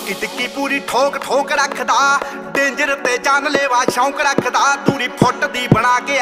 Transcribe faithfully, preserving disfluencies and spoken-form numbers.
ਟਿੱਕੀ ਟਿੱਕੀ ਪੂਰੀ ਠੋਕ ਠੋਕ ਰੱਖਦਾ, ਡੇਂਜਰ ਤੇ ਜਾਨਲੇਵਾ ਸ਼ੌਂਕ ਰੱਖਦਾ। ਦੂਰੀ ਫੁੱਟ ਦੀ ਬਣਾ ਕੇ